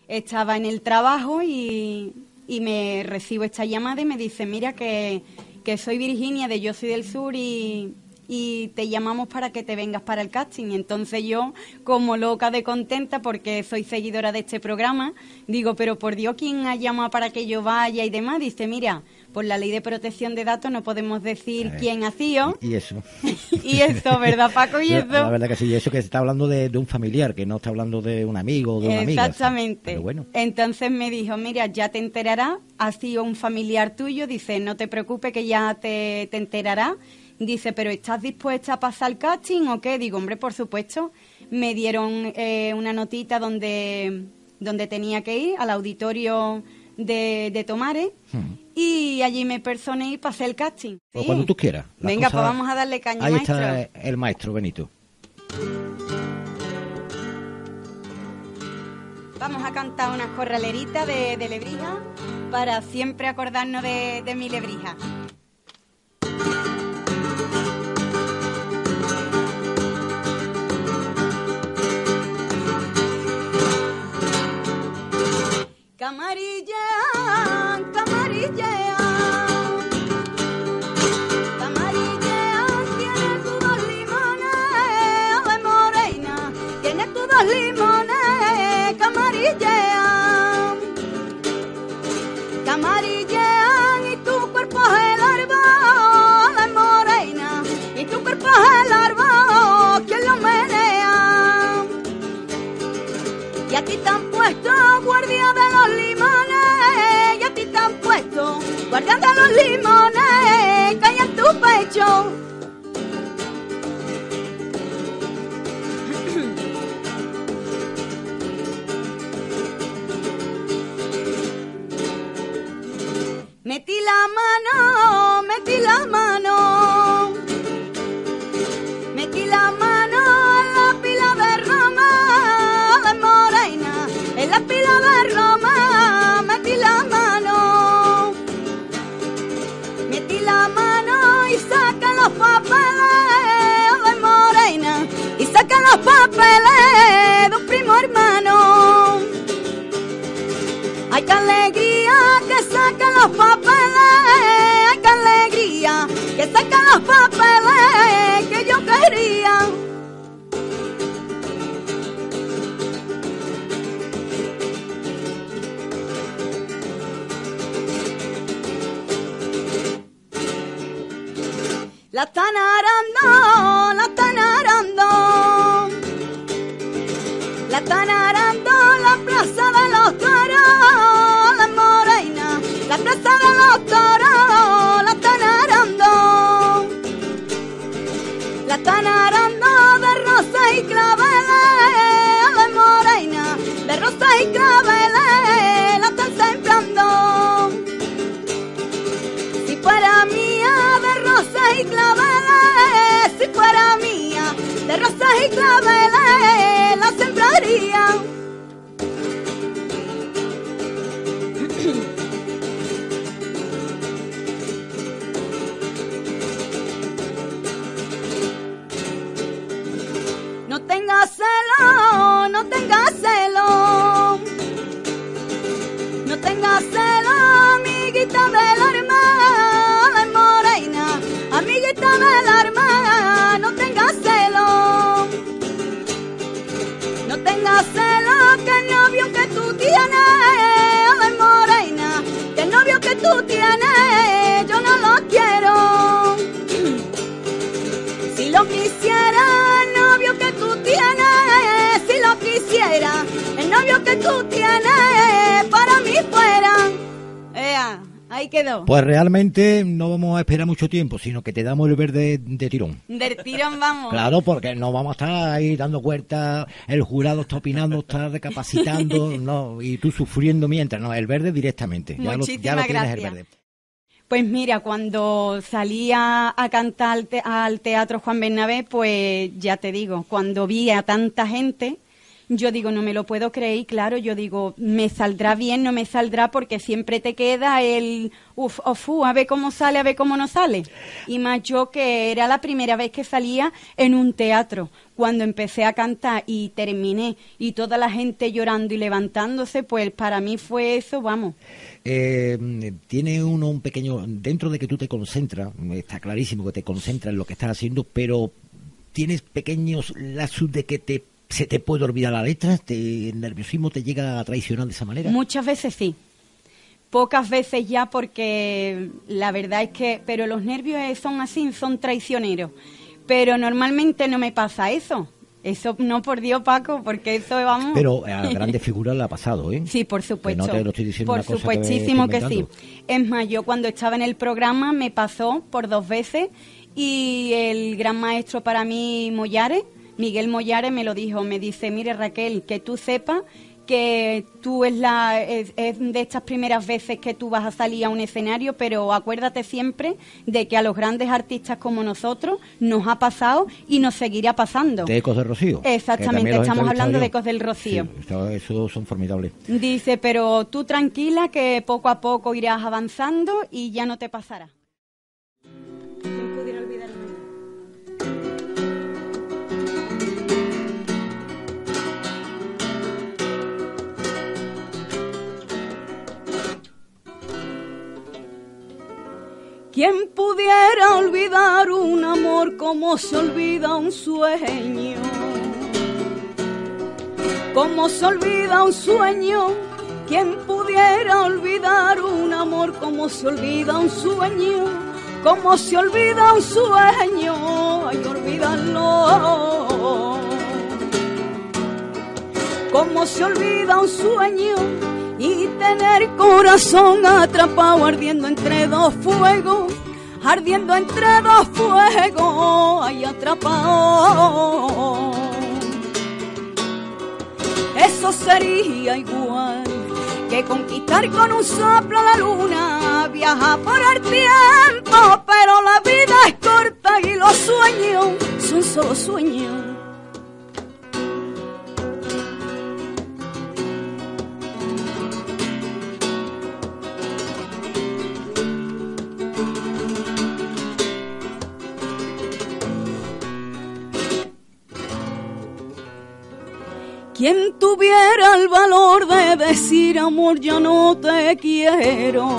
estaba en el trabajo y me recibo esta llamada y me dice, mira que soy Virginia de Yo Soy del Sur y te llamamos para que te vengas para el casting. Y entonces yo, como loca de contenta, porque soy seguidora de este programa, digo, pero por Dios, ¿quién ha llamado para que yo vaya y demás? Dice, mira, por la ley de protección de datos no podemos decir quién ha sido. Y eso. Y eso, ¿verdad, Paco? Y eso. La verdad que sí, y eso que se está hablando de un familiar, que no está hablando de un amigo o de una amiga. Exactamente. Pero bueno. Entonces me dijo, mira, ya te enterarás, ha sido un familiar tuyo, dice, no te preocupes que ya te enterarás. Dice, ¿pero estás dispuesta a pasar el casting o qué? Digo, hombre, por supuesto. Me dieron una notita donde tenía que ir, al auditorio de Tomares, y allí me personé y pasé el casting. O cuando tú quieras. Venga, pues vamos a darle caña, ahí maestro. Ahí está el maestro, Benito. Vamos a cantar unas corraleritas de Lebrija para siempre acordarnos de mi Lebrija. Camarillean, camarillean, camarillean, tienes tus dos limones, ave morena, tienes tus dos limones, camarillean, camarillean, y tu cuerpo es el árbol, ave morena, y tu cuerpo es el árbol, ¿quién lo menea? Y a ti te han puesto guardia de los limones, y a ti te han puesto guardia de los limones que hay en tu pecho. Metí la mano, metí la mano, metí la mano en la pila de Roma, de morena, en la pila de Roma, metí la mano y saca los papeles de morena, y saca los papeles de un primo hermano. ¡Ay, qué alegría que sacan los papeles! ¡Ay, qué alegría que sacan los papeles que yo quería! La están arando, la están arando, la están arando la plaza de los toros, la morena, la plaza de los toros, la están arando de rosas y claveles, la morena, de rosas y claveles, la están sembrando. Si fuera mía de rosas y claveles, si fuera mía de rosas y claveles, la sembraría. No tengas celo, no tengas celo, no tengas celo, amiguita del alma, de morena, amiguita del alma, no tengas celo, no tengas celo, que el novio que tú tienes, de morena, que el novio que tú tienes, yo no lo quiero. Si lo quisiera, el novio que tú tienes, si lo quisiera, el novio que tú tienes, para mí fuera. Ahí quedó. Pues realmente no vamos a esperar mucho tiempo, sino que te damos el verde de tirón. Del tirón vamos. Claro, porque no vamos a estar ahí dando vueltas, el jurado está opinando, está recapacitando, no, y tú sufriendo mientras, no, el verde directamente. Ya lo tienes el verde. Pues mira, cuando salí a cantar al Teatro Juan Bernabé, pues ya te digo, cuando vi a tanta gente, yo digo, no me lo puedo creer, y claro, yo digo, me saldrá bien, no me saldrá, porque siempre te queda el a ver cómo sale, a ver cómo no sale. Y más yo, que era la primera vez que salía en un teatro. Cuando empecé a cantar y terminé, y toda la gente llorando y levantándose, pues para mí fue eso, vamos. Tiene uno un pequeño, dentro de que tú te concentras, está clarísimo que te concentras en lo que estás haciendo, pero tienes pequeños lazos de que se te puede olvidar la letra, el nerviosismo te llega a traicionar de esa manera. Muchas veces sí, pocas veces ya, porque la verdad es que, pero los nervios son así, son traicioneros, pero normalmente no me pasa eso. Eso no, por Dios, Paco, porque eso vamos... Pero a grandes figuras le ha pasado, ¿eh? Sí, por supuesto. Que no te lo estoy diciendo por una cosa supuestísimo que sí. Es más, yo cuando estaba en el programa me pasó por 2 veces, y el gran maestro para mí, Miguel Mollares, me lo dijo, me dice, mire Raquel, que tú sepas que tú es de estas primeras veces que tú vas a salir a un escenario, pero acuérdate siempre de que a los grandes artistas como nosotros nos ha pasado y nos seguirá pasando. De Ecos del Rocío. Exactamente, estamos hablando de Ecos del Rocío. Sí, esos son formidables. Dice, pero tú tranquila, que poco a poco irás avanzando y ya no te pasará. ¿Quién pudiera olvidarme? ¿Quién pudiera olvidar un amor como se olvida un sueño? Como se olvida un sueño. ¿Quién pudiera olvidar un amor como se olvida un sueño? Como se olvida un sueño, hay que olvidarlo. Como se olvida un sueño y tener corazón atrapado ardiendo entre 2 fuegos, ardiendo entre 2 fuegos, ahí atrapado. Eso sería igual que conquistar con un soplo la luna, viajar por el tiempo, pero la vida es corta y los sueños son solo sueños. Quien tuviera el valor de decir, amor, ya no te quiero.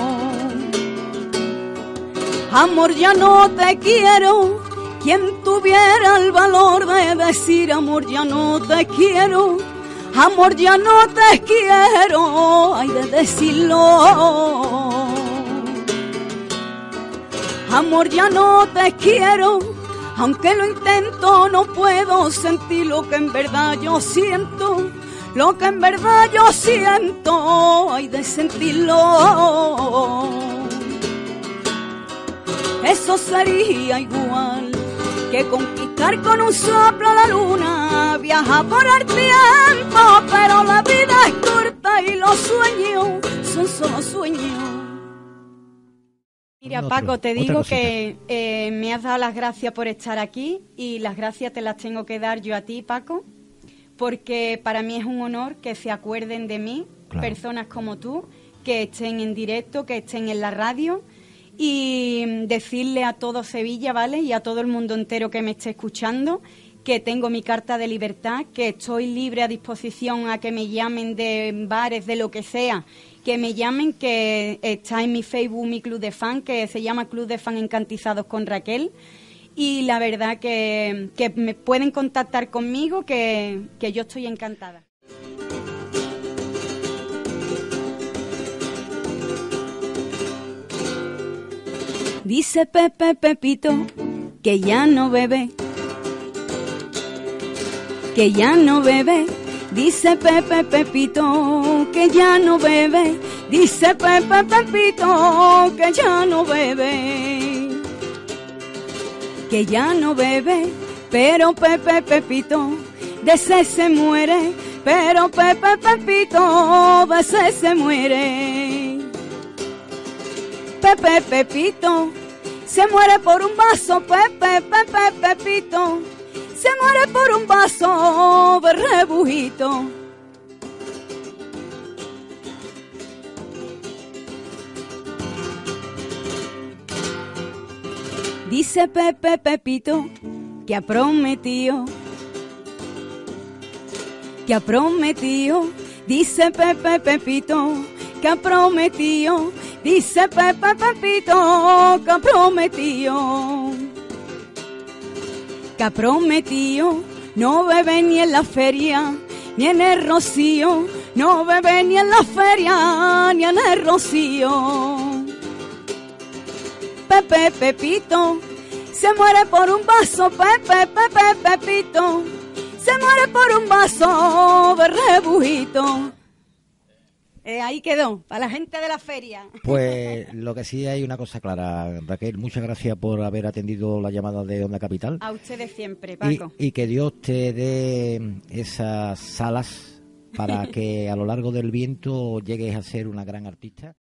Amor, ya no te quiero. Quien tuviera el valor de decir, amor, ya no te quiero. Amor, ya no te quiero. Hay de decirlo. Amor, ya no te quiero. Aunque lo intento, no puedo sentir lo que en verdad yo siento. Lo que en verdad yo siento, hay de sentirlo. Eso sería igual que conquistar con un soplo la luna, viajar por el tiempo, pero la vida es corta y los sueños son solo sueños. Mira, Paco, te digo que me has dado las gracias por estar aquí, y las gracias te las tengo que dar yo a ti, Paco, porque para mí es un honor que se acuerden de mí, claro, personas como tú, que estén en directo, que estén en la radio, y decirle a todo Sevilla, ¿vale?, y a todo el mundo entero que me esté escuchando, que tengo mi carta de libertad, que estoy libre a disposición a que me llamen de bares, de lo que sea, que me llamen, que está en mi Facebook mi club de fan, que se llama Club de Fan Encantizados con Raquel, y la verdad que me pueden contactar conmigo, que yo estoy encantada. Dice Pepe Pepito que ya no bebe, que ya no bebe. Dice Pepe Pepito que ya no bebe. Dice Pepe Pepito que ya no bebe. Que ya no bebe, pero Pepe Pepito de sed se muere. Pero Pepe Pepito de sed se muere. Pepe Pepito se muere por un vaso. Pepe Pepito se muere por un vaso de rebujito. Dice Pepe Pepito que ha prometido, dice Pepe Pepito que ha prometido, dice Pepe Pepito que ha prometido no bebe ni en la feria ni en el rocío, no bebe ni en la feria ni en el rocío. Pepe Pepito se muere por un vaso, Pepe Pepito se muere por un vaso de rebujito. Ahí quedó, para la gente de la feria. Pues lo que sí hay una cosa clara, Raquel, muchas gracias por haber atendido la llamada de Onda Capital. A ustedes siempre, Paco. Y que Dios te dé esas alas para que a lo largo del viento llegues a ser una gran artista.